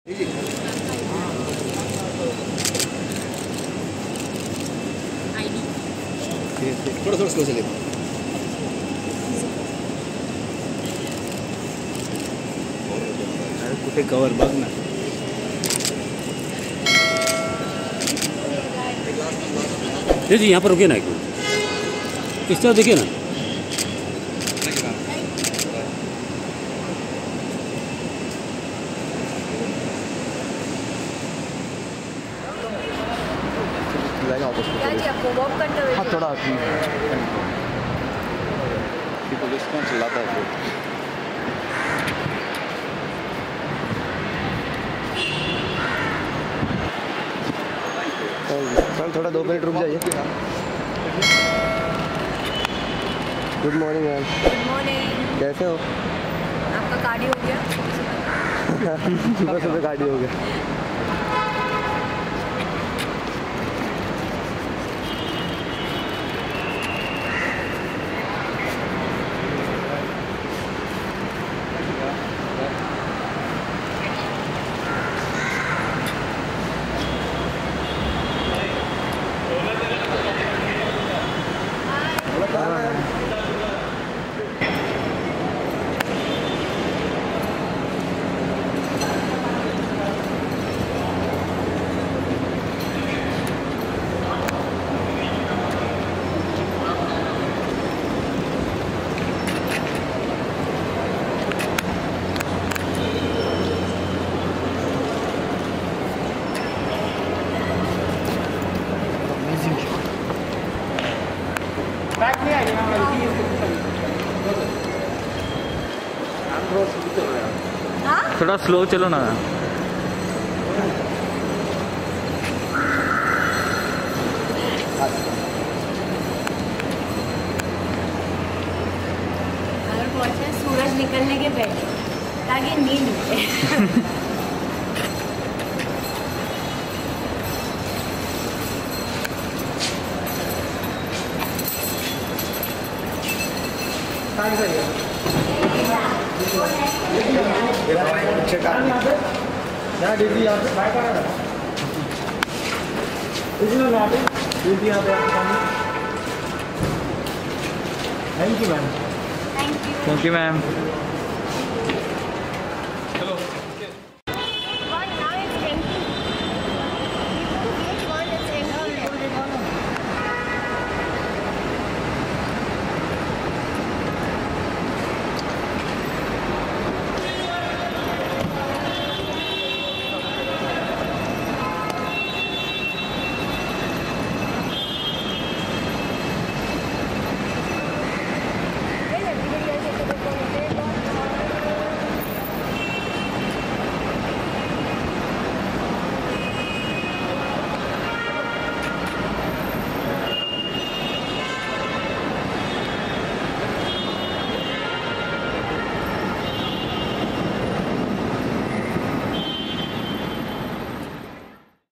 थोड़ा थोड़ा स्लो चलेगा। कुठे कवर बघ ना। जी यहाँ पर रुके ना, एक मिनट इस तरह देखिए ना। क्या जी आपको वॉक करते हुए? हाँ थोड़ा पुलिस कौन चिल्लाता है? सर थोड़ा 2 मिनट रुक जाइए। Good morning ma'am. Good morning. कैसे हो? आपका कार्डियो हो गया? सुबह सुबह कार्डियो हो गया। थोड़ा स्लो चलो ना। अगर पहुंचे सूरज निकलने के पहले ताकि नींद मिले। Thank you ma'am.